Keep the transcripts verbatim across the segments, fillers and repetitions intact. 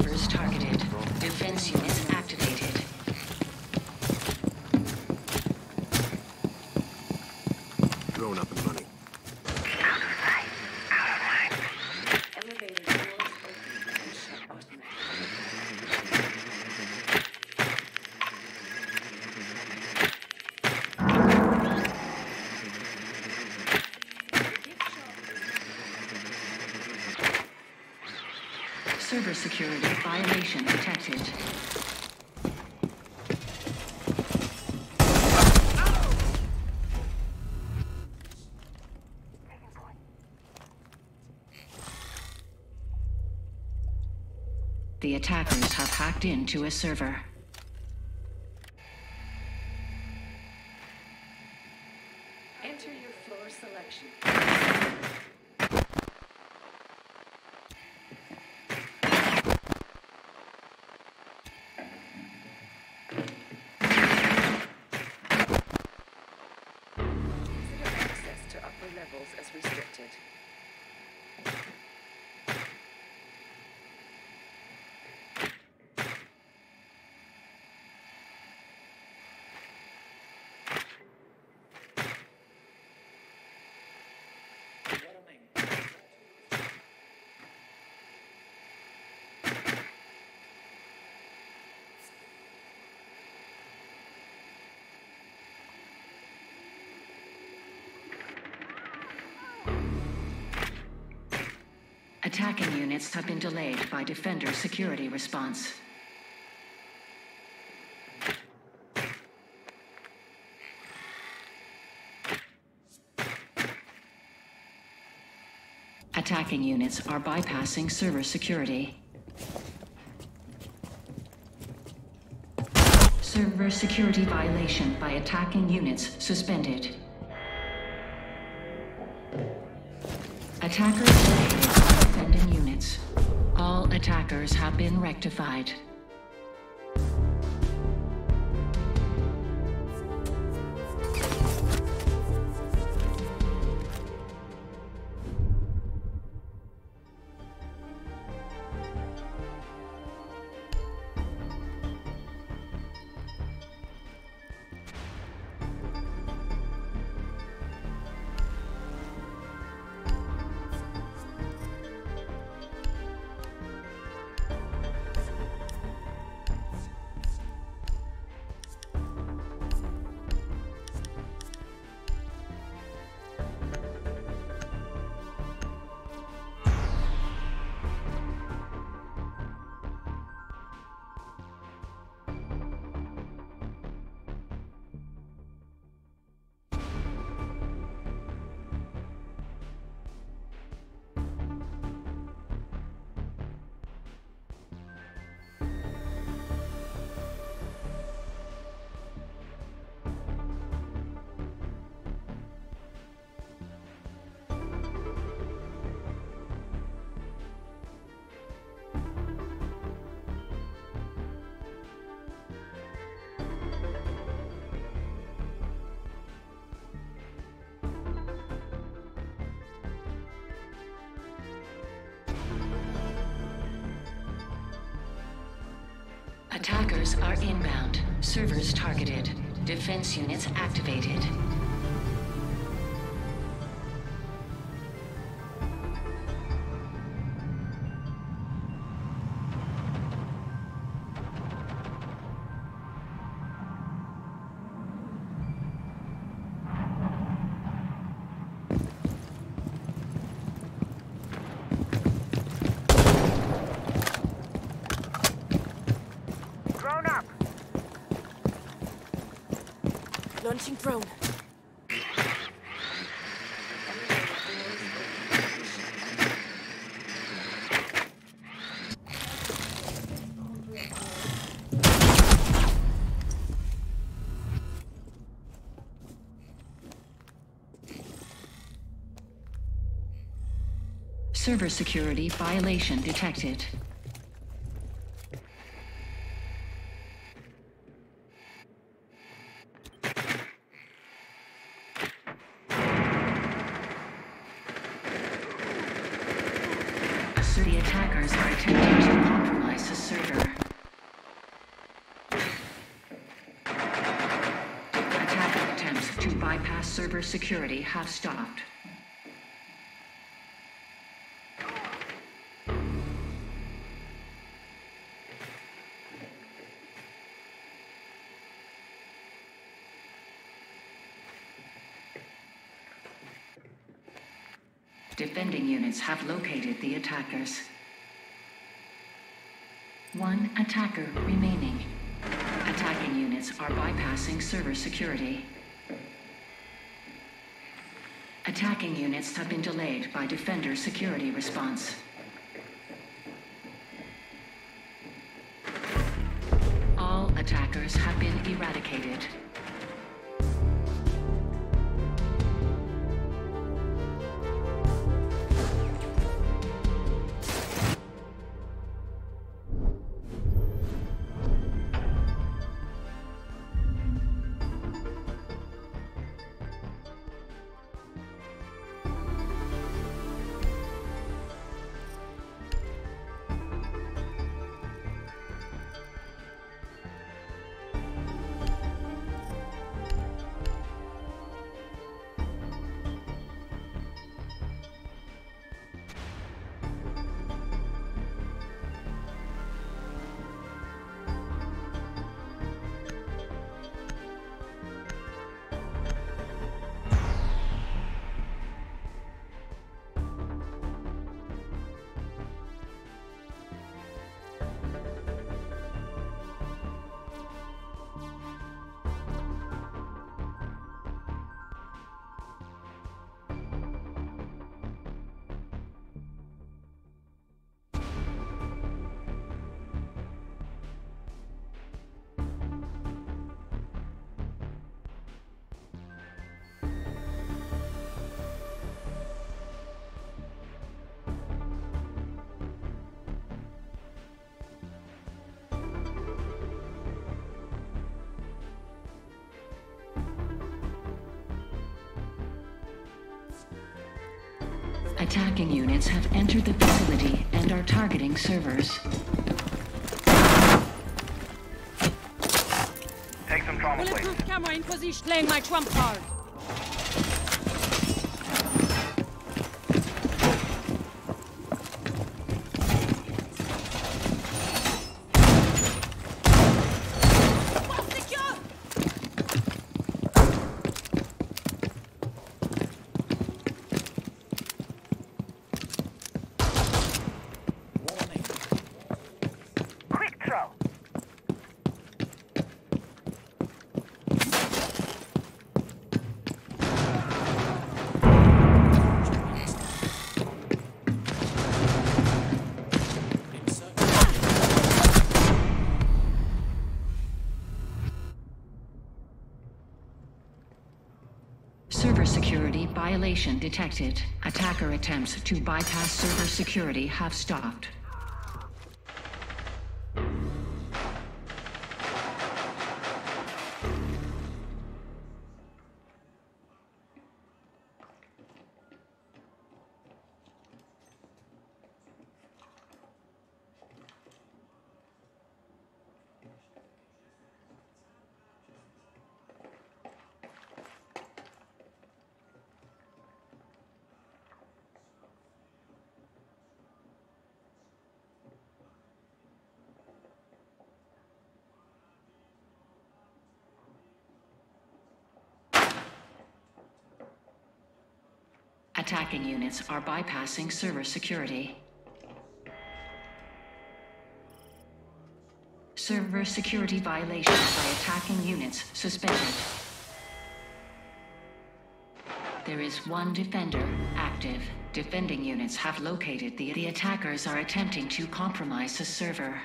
Servers targeted. Defense units activated. Drone up and running. Out of sight. Out of line. Elevator doors open and shut automatically. Server security violation detected. The attackers have hacked into a server. Enter your floor selection. Consider access to upper levels as restricted. Attacking units have been delayed by Defender security response. Attacking units are bypassing server security. Server security violation by attacking units suspended. Attackers located by defending units. All attackers have been rectified. Attackers are inbound. Servers targeted. Defense units activated. Launching drone. Server security violation detected. The attackers are attempting to compromise the bypass server security have stopped. Defending units have located the attackers. One attacker remaining. Attacking units are bypassing server security. Attacking units have been delayed by Defender security response. All attackers have been eradicated. Attacking units have entered the facility and are targeting servers. Take some trauma, please. Bulletproof camera in position, playing my trump card. Server security violation detected. Attacker attempts to bypass server security have stopped. Attacking units are bypassing server security. Server security violations by attacking units suspended. There is one defender active. Defending units have located the, the attackers are attempting to compromise the server.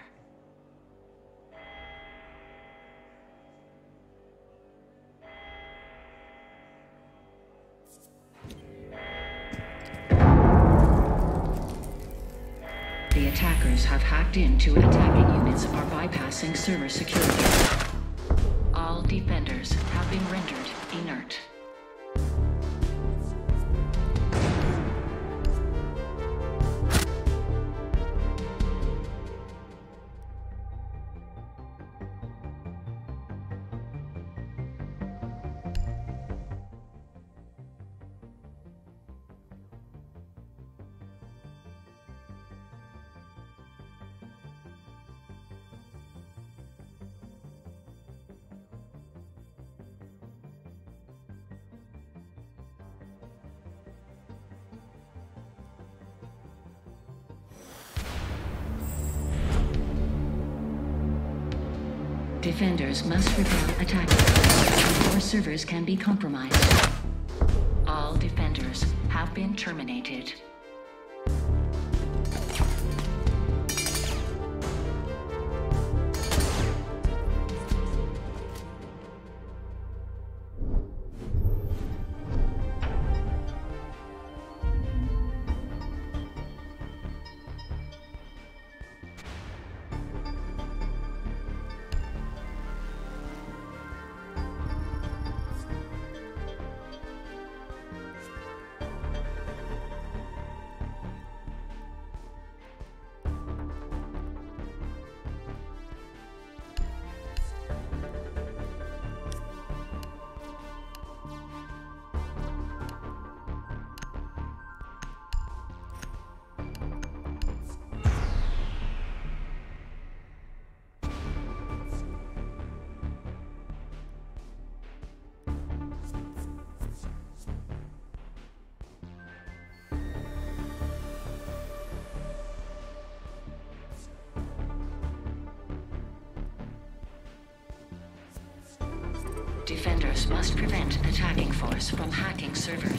The attackers have hacked into attacking units are bypassing server security. All defenders have been rendered inert. Defenders must repel attackers before servers can be compromised. All defenders have been terminated. Defenders must prevent attacking force from hacking servers.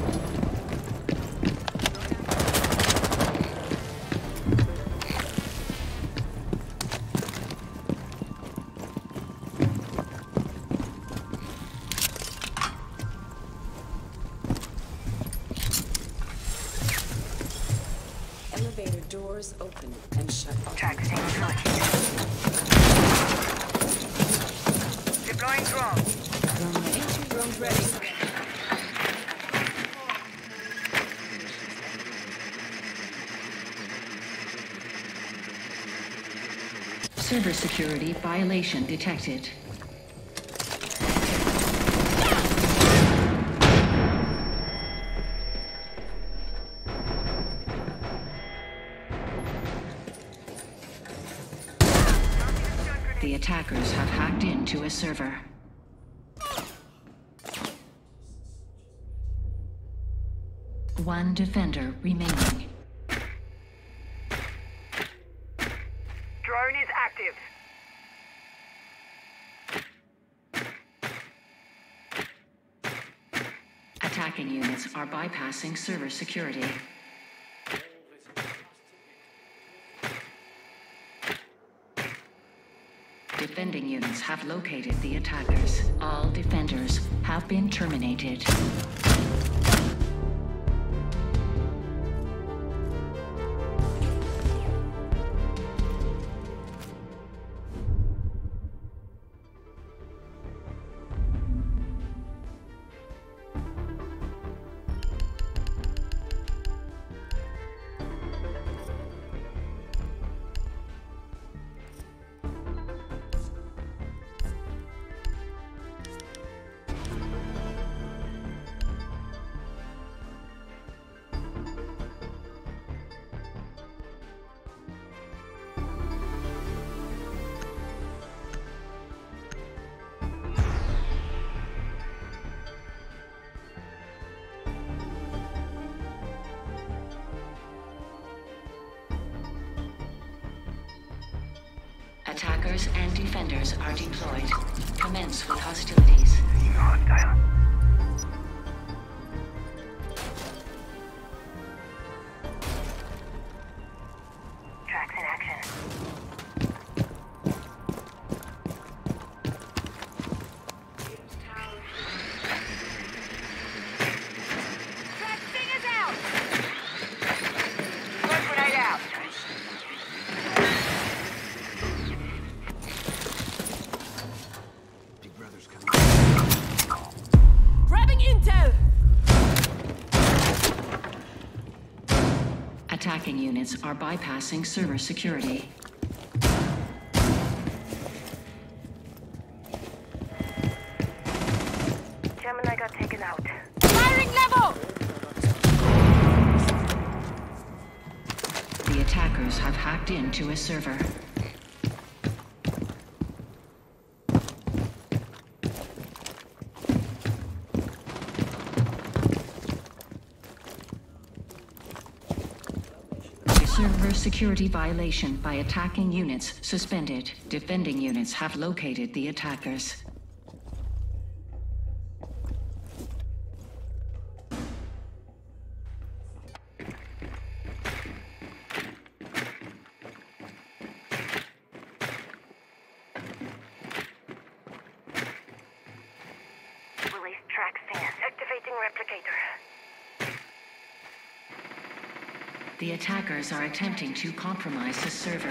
Elevator doors open and shut off. Track synchronized. Deploying drone. Drone ready. Drone's ready. Server security violation detected. The attackers have hacked into a server. One defender remaining. Drone is active. Attacking units are bypassing server security. Defending units have located the attackers. All defenders have been terminated. Attackers and defenders are deployed. Commence with hostilities. Hostile. Tracks in action. Track stingers out. One grenade out. Big Brother's coming. Grabbing intel! Attacking units are bypassing server security. Gemini got taken out. Firing level! The attackers have hacked into a server. The server Server security violation by attacking units suspended. Defending units have located the attackers. Release track scan. Activating replicator. The attackers are attempting to compromise the server.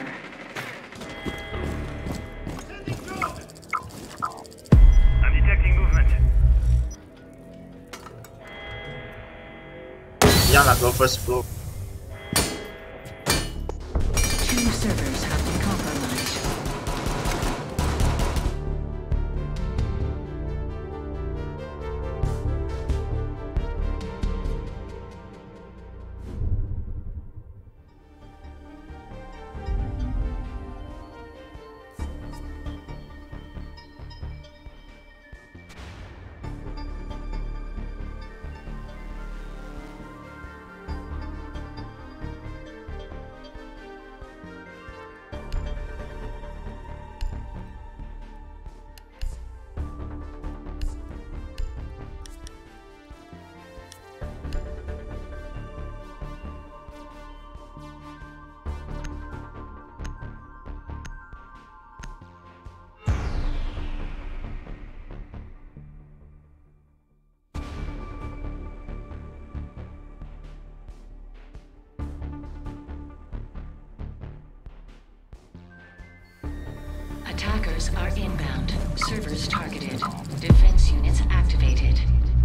I'm detecting movement. 一样两个 first floor。 Two servers have been compromised. Attackers are inbound. Servers targeted. Defense units activated.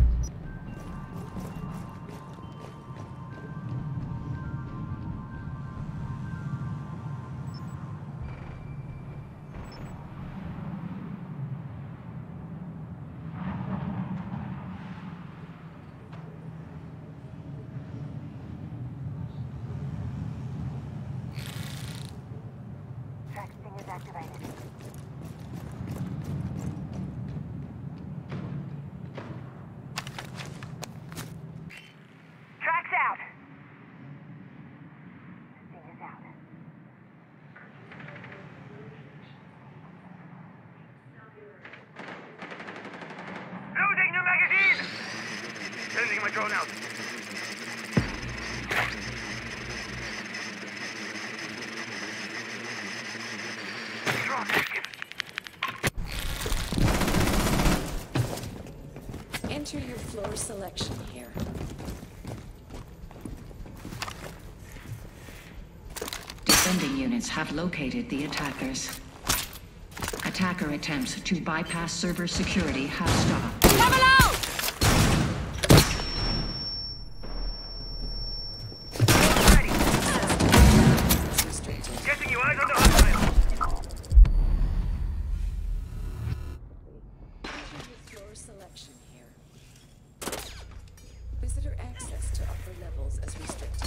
Track sting is activated. Tracks out. Sting is out. Loading new magazine! Sending my drone out. Drone active. Enter your floor selection here. Defending units have located the attackers. Attacker attempts to bypass server security have stopped. Level out! Ready. Restricted. Getting you eyes on the hostile. Enter your floor selection here. Visitor access to upper levels is restricted.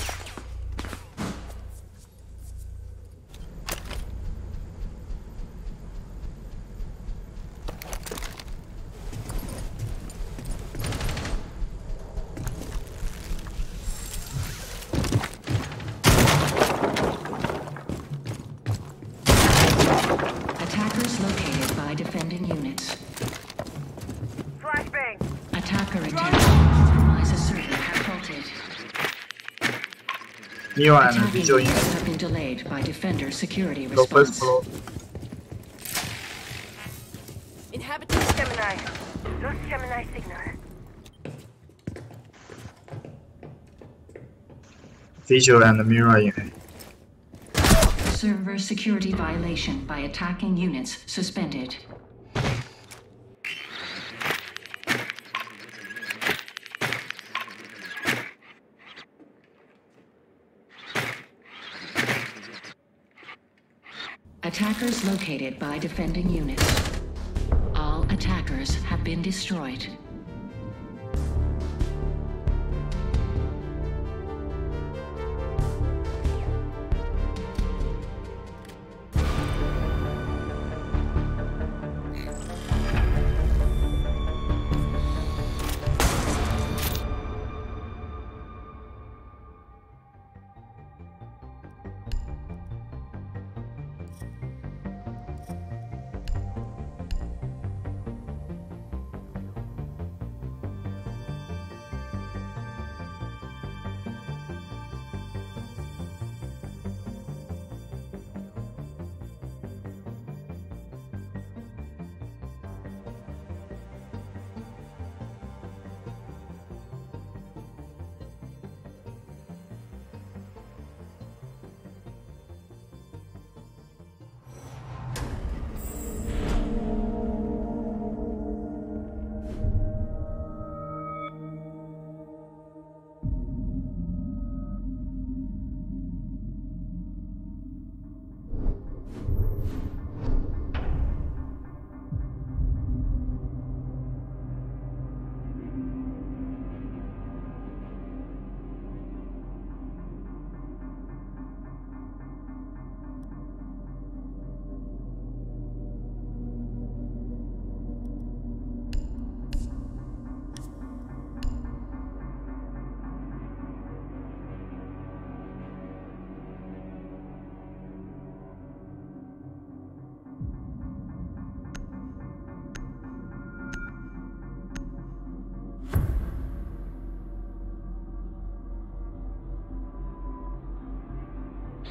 Attackers located by defending units. Flashbang. Attacker attempts to compromise a server have halted. Neo and Attacking Vigil units unit have been delayed by defender security go first response. floor. Inhabitants. Gemini. Lost Gemini signal. Vigil and Mirror unit. Server security violation by attacking units suspended. Attackers located by defending units. All attackers have been destroyed.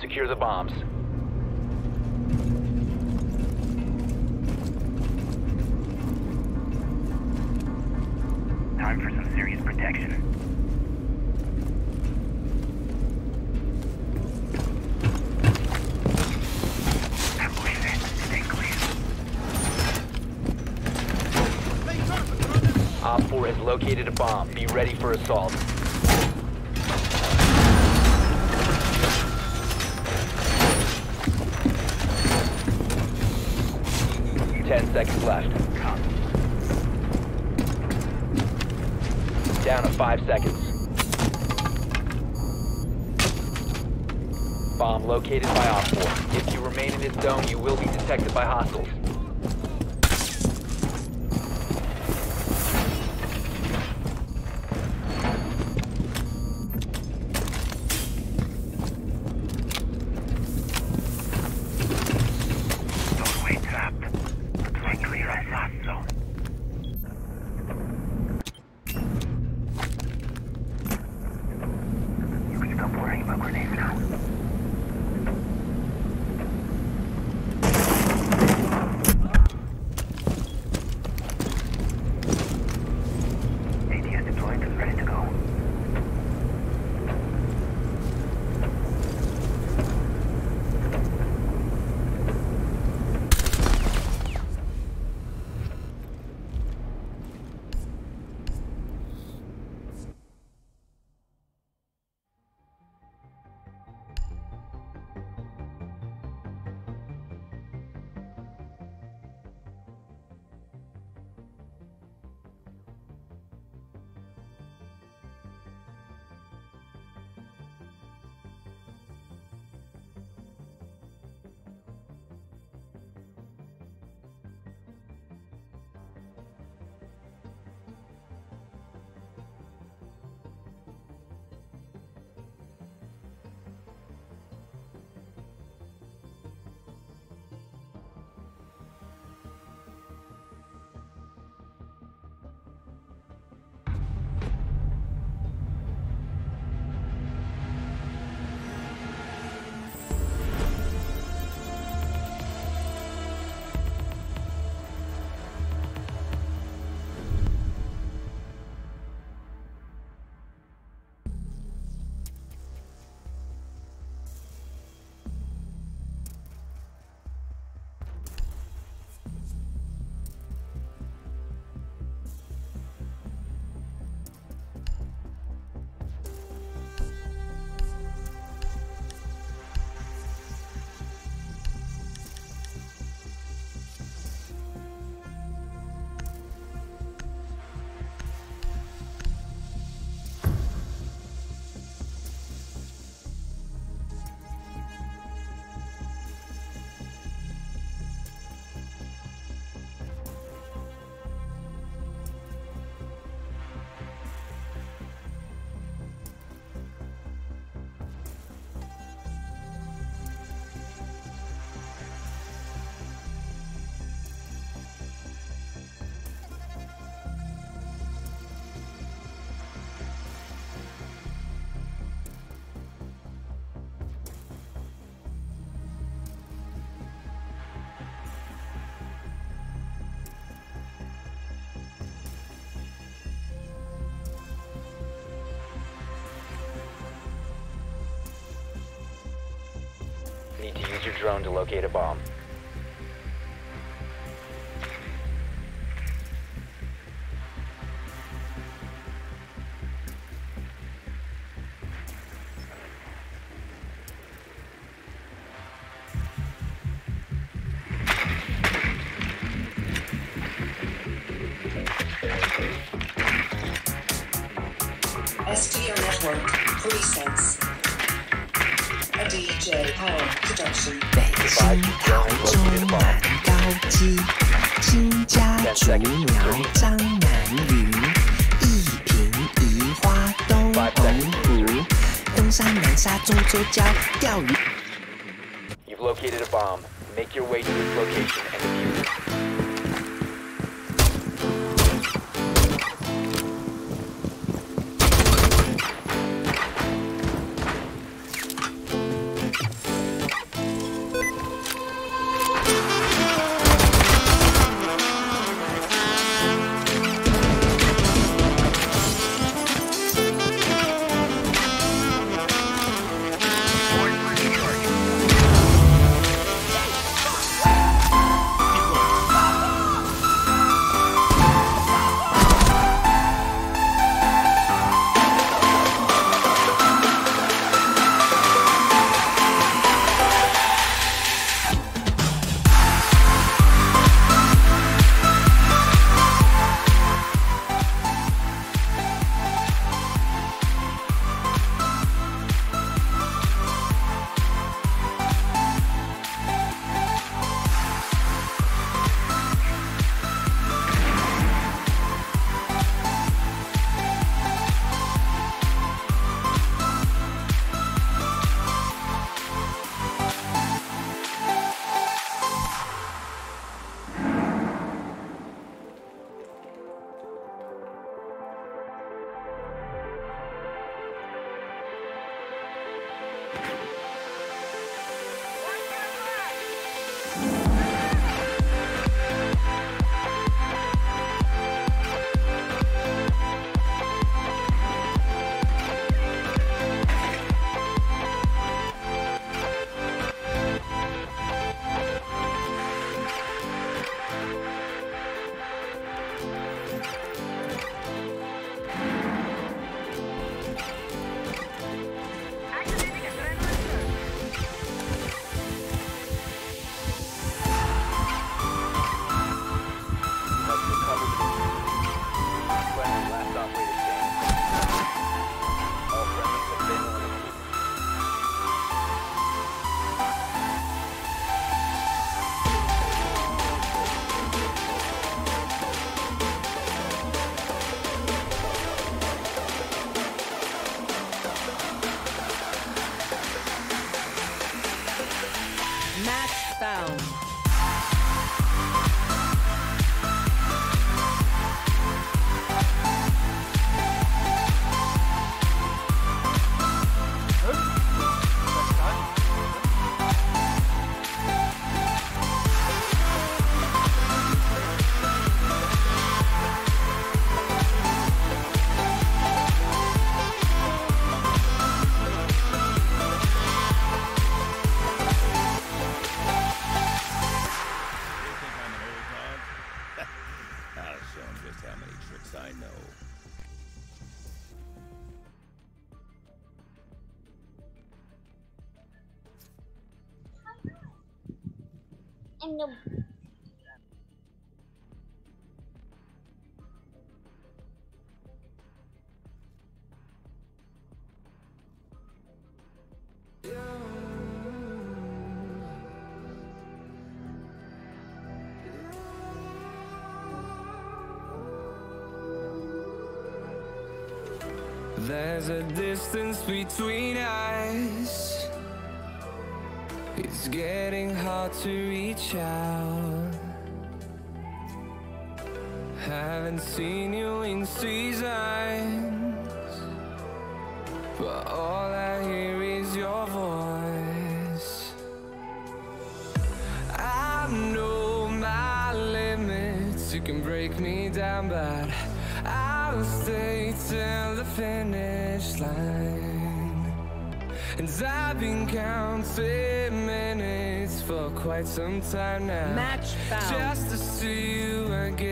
Secure the bombs. Time for some serious protection. Ambush set. Stay clear. Op four has located a bomb. Be ready for assault. Ten seconds left. Down to five seconds. Bomb located by Op four. If you remain in this zone, you will be detected by hostiles. Doorway trapped. Looks like clear as last zone. You can stop worrying about grenades now. A D S deployed and ready to go. Need to use your drone to locate a bomb. S T O Network presents a D J Power Production. 北新桃中南高基，金家竹苗张南云，一平宜花东澎湖，东山南沙中洲礁钓鱼。 You've located a bomb. Make your way to its location and defuse it. kind of. There's a distance between us. It's getting hard to reach out. Haven't seen you in seasons, but all I hear is your voice. I know my limits. You can break me down, but I'll stay till the finish line. And I've been counting minutes for quite some time now. Match found. Just to see you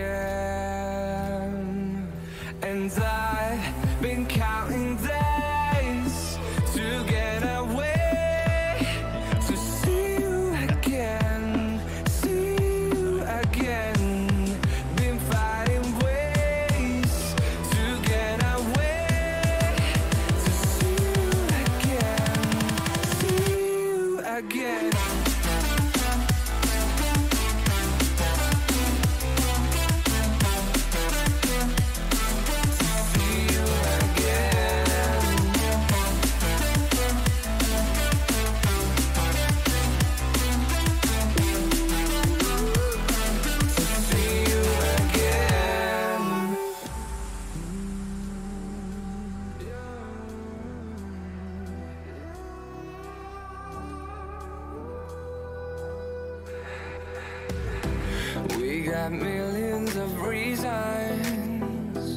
again. And I've been counting days to get away, to see you again, see you again. Been fighting ways to get away, to see you again, see you again. We got millions of reasons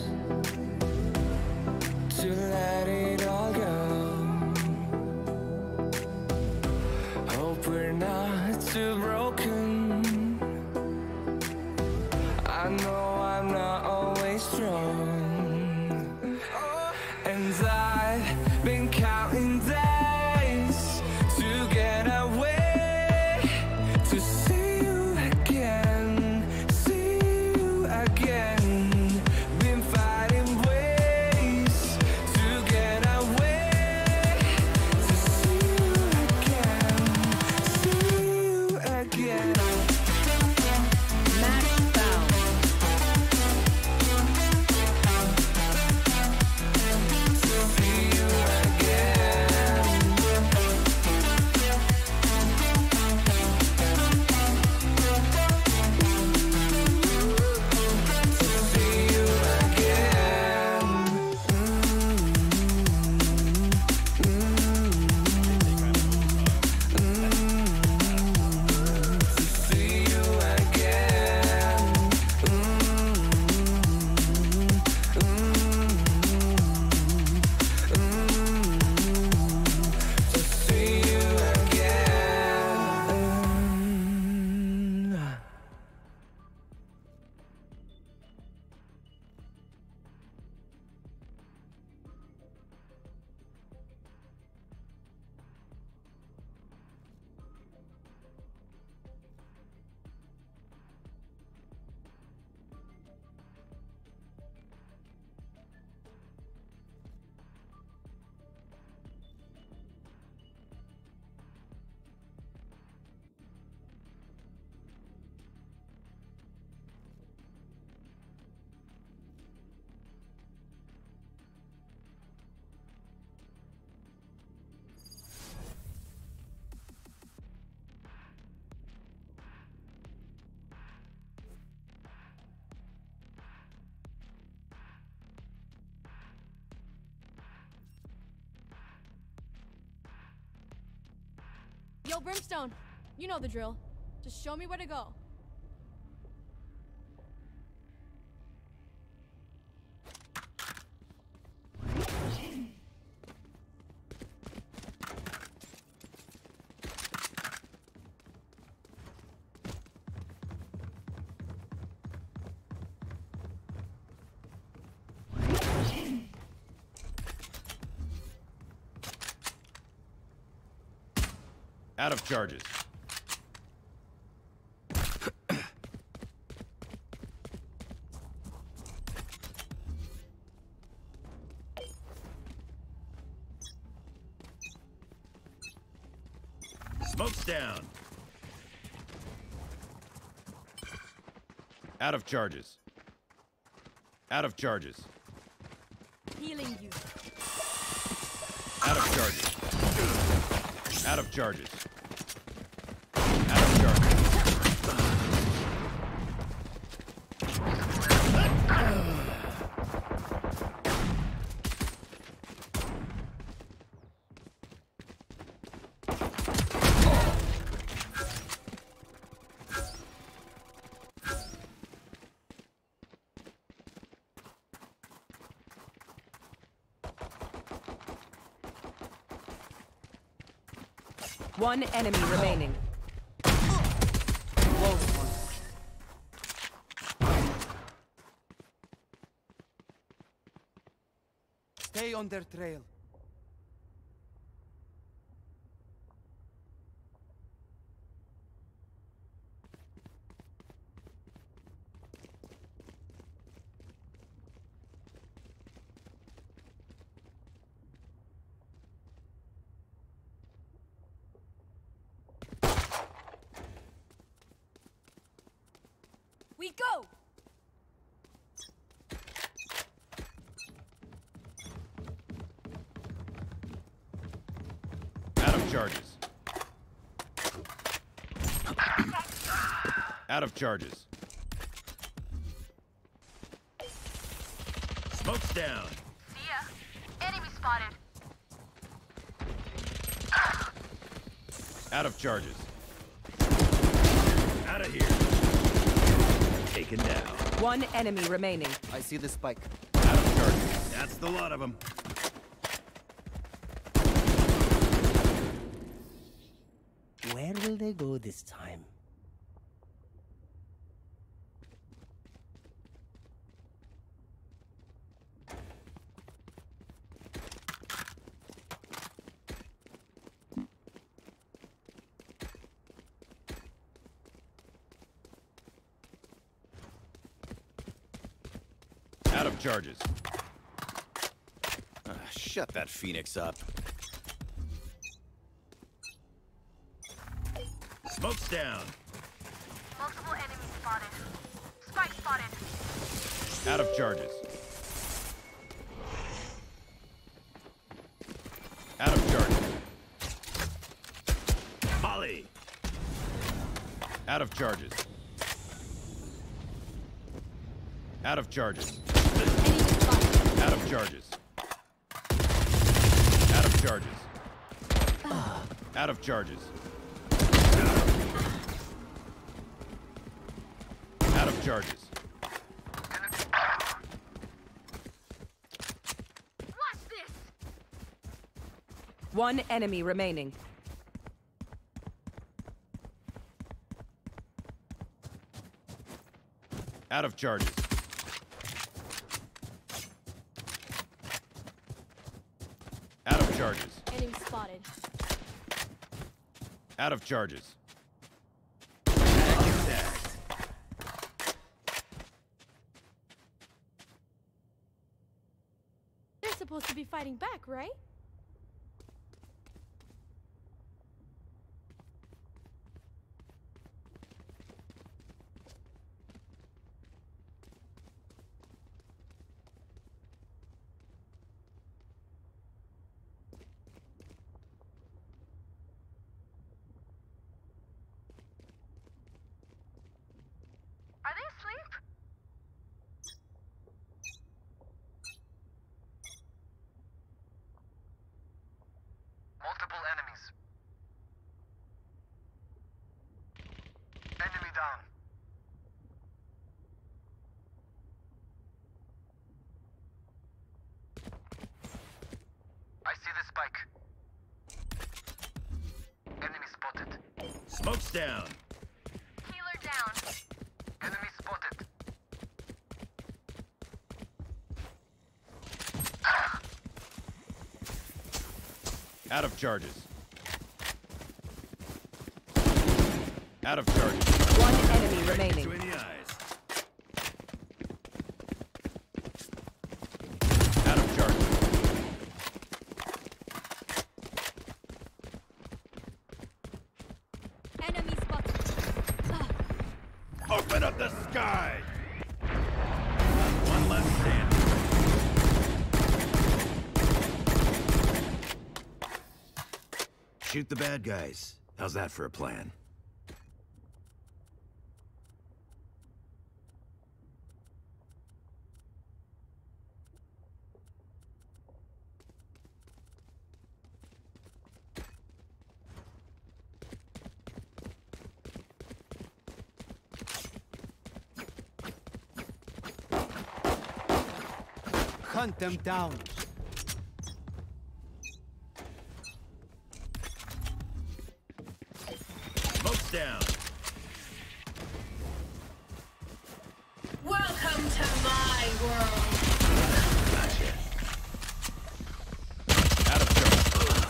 to let it all go. Hope we're not too broken. I know I'm not always strong. And I've been counting days to get away, to see you again, see you again. Been fighting ways to get away, to see you again, see you again. Match found. See you again. See you again. See you again. To see you again. Yo, Brimstone, you know the drill. Just show me where to go. Out of charges. Smoke's down. Out of charges. Out of charges. Healing you. Out of charges. Out of charges. Out of charges. One enemy remaining. Stay on their trail. We go! Out of charges. Out of charges. Smoke's down. See ya. Enemy spotted. Out of charges. Out of here. Taken down. One enemy remaining. I see the spike. Out of charges. That's the lot of them. Where will they go this time? Out of charges. Uh, shut that Phoenix up. Smoke's down. Multiple enemies spotted. Spike spotted. Out of charges. Out of charges. Molly. Out of charges. Out of charges. Out of charges. Out of charges. Out of charges. Out of charges. Watch this. One enemy remaining. Out of charges. Out of charges. Enemy spotted. Out of charges. They're supposed to be fighting back, right? Are they asleep? Multiple enemies. Enemy down. I see the spike. Enemy spotted. Smoke's down. Healer down. Enemy spotted. Out of charges. Out of charges. One enemy remaining. To in the eyes. Out of charges. Open up the sky! One less stand. Shoot the bad guys. How's that for a plan? Hunt them down. Smoke's down. Welcome to my world. Gotcha. Out of charge.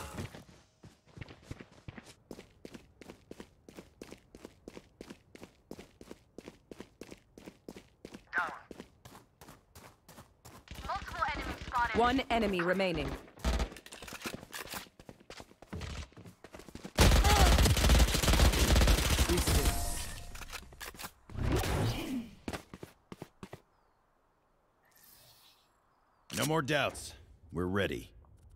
Multiple enemies spotted. One enemy remaining. No more doubts. We're ready.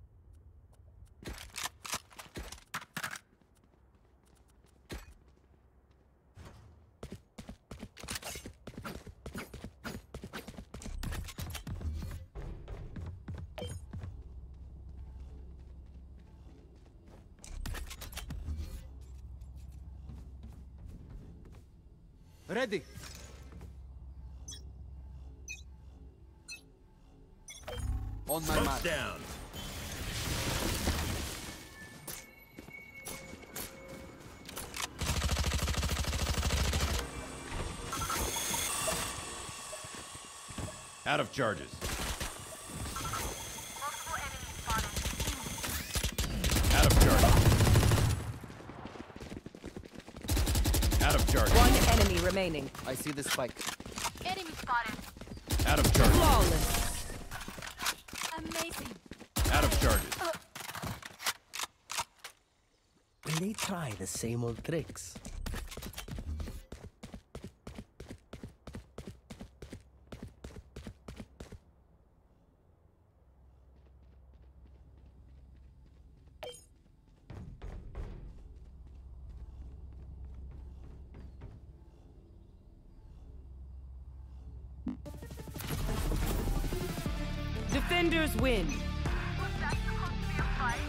Ready. On my Smoke's mark. down. Out of charges. Multiple enemies spotted. Out of charges. Out of charges. One enemy remaining. I see the spike. Enemy spotted. Out of charges. Flawless. Amazing. Out of charges. Will they try the same old tricks? Defenders win. Was that supposed to be a fight?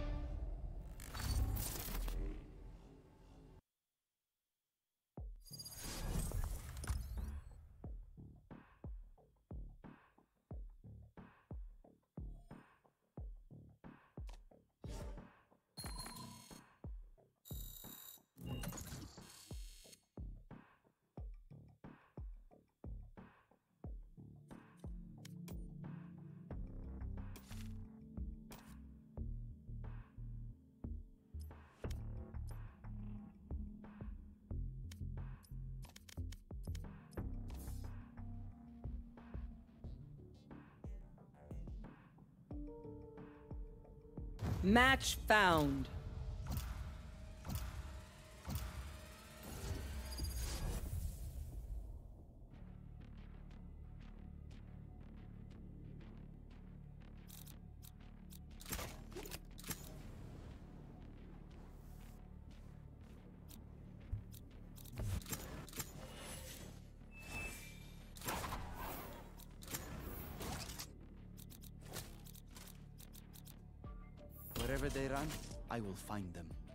Match found. Wherever they run, I will find them.